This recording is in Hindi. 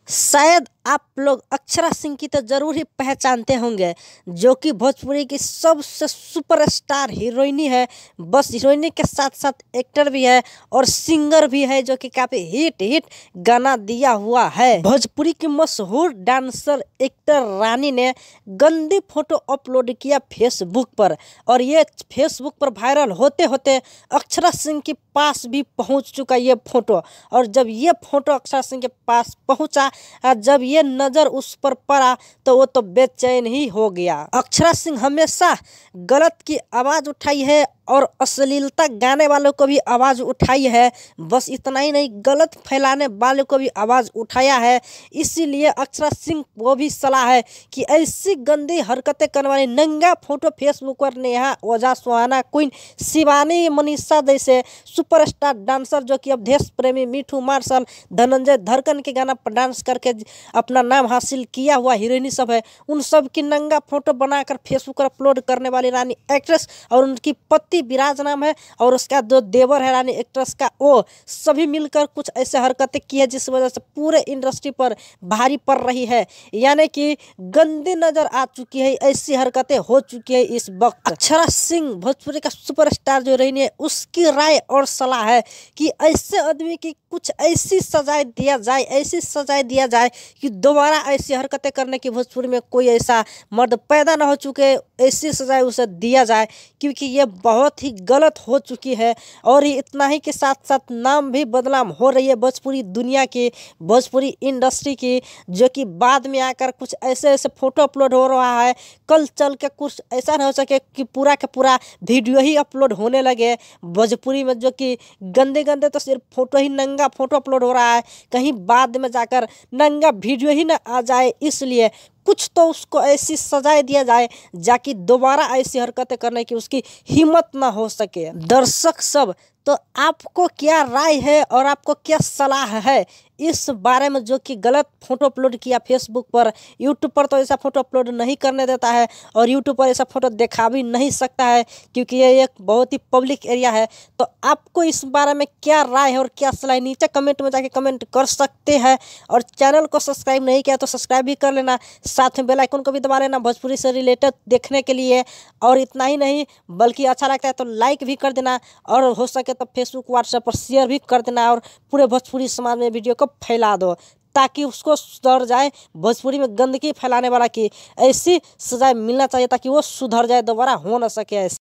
शायद आप लोग अक्षरा सिंह की तो जरूर ही पहचानते होंगे, जो कि भोजपुरी की सबसे सुपरस्टार हीरोइनी है। बस हीरोइनी के साथ साथ एक्टर भी है और सिंगर भी है, जो कि काफी हिट गाना दिया हुआ है। भोजपुरी की मशहूर डांसर एक्टर रानी ने गंदी फोटो अपलोड किया फेसबुक पर, और ये फेसबुक पर वायरल होते होते अक्षरा सिंह के पास भी पहुंच चुका ये फोटो। और जब ये फोटो अक्षरा सिंह के पास पहुंचा, जब ये नजर उस पर पड़ा, तो वो तो बेचैन ही हो गया। अक्षरा सिंह हमेशा गलत की आवाज उठाई है और अश्लीलता गाने वालों को भी आवाज उठाई है। बस इतना ही नहीं, गलत फैलाने वालों को भी आवाज उठाया है। इसीलिए अक्षरा सिंह को भी सलाह है कि ऐसी गंदी हरकतें करने वाली नंगा फोटो फेसबुक पर नेहा ओझा, सुहाना, क्वीन, शिवानी, मनीषा जैसे सुपरस्टार डांसर, जो कि अब देश प्रेमी, मिठू मार्शल, धनंजय धड़कन के गाना पर डांस करके अपना नाम हासिल किया हुआ हीरोइनी सब है, उन सब की नंगा फोटो बनाकर फेसबुक पर अपलोड करने वाली रानी एक्ट्रेस और उनकी पति विराज नाम है, और उसका जो देवर है रानी एक्ट्रेस का, वो सभी मिलकर कुछ ऐसे हरकतें की है जिस वजह से पूरे इंडस्ट्री पर भारी पड़ रही है। यानी कि गंदी नजर आ चुकी है, ऐसी हरकतें हो चुकी है इस वक्त। अक्षरा सिंह भोजपुरी का सुपरस्टार जो रही है, उसकी राय और सलाह है कि ऐसे आदमी की कुछ ऐसी सजाएं दिया जाए, ऐसी सजाएं दिया जाए कि दोबारा ऐसी हरकतें करने की भोजपुरी में कोई ऐसा मर्द पैदा ना हो चुके, ऐसी सजाएं उसे दिया जाए, क्योंकि ये बहुत ही गलत हो चुकी है। और इतना ही के साथ साथ नाम भी बदनाम हो रही है भोजपुरी दुनिया की, भोजपुरी इंडस्ट्री की, जो कि बाद में आकर कुछ ऐसे फोटो अपलोड हो रहा है, कल चल के कुछ ऐसा ना हो सके कि पूरा का पूरा वीडियो ही अपलोड होने लगे भोजपुरी में, जो कि गंदे तो सिर्फ फोटो ही, नंगा फोटो अपलोड हो रहा है, कहीं बाद में जाकर नंगा वीडियो ही ना आ जाए। इसलिए कुछ तो उसको ऐसी सजाएं दिया जाए जाकि दोबारा ऐसी हरकतें करने की उसकी हिम्मत ना हो सके। दर्शक सब, तो आपको क्या राय है और आपको क्या सलाह है इस बारे में, जो कि गलत फोटो अपलोड किया फेसबुक पर? यूट्यूब पर तो ऐसा फोटो अपलोड नहीं करने देता है, और यूट्यूब पर ऐसा फोटो दिखा भी नहीं सकता है, क्योंकि ये एक बहुत ही पब्लिक एरिया है। तो आपको इस बारे में क्या राय है और क्या सलाह है, नीचे कमेंट में जाके कमेंट कर सकते हैं। और चैनल को सब्सक्राइब नहीं किया तो सब्सक्राइब भी कर लेना, साथ में बेल आइकन को भी दबा लेना भोजपुरी से रिलेटेड देखने के लिए। और इतना ही नहीं, बल्कि अच्छा लगता है तो लाइक भी कर देना, और हो सके तो फेसबुक, व्हाट्सएप पर शेयर भी कर देना, और पूरे भोजपुरी समाज में वीडियो को फैला दो, ताकि उसको सुधर जाए। भोजपुरी में गंदगी फैलाने वाला की ऐसी सजाएं मिलना चाहिए ताकि वो सुधर जाए, दोबारा हो ना सके ऐसे।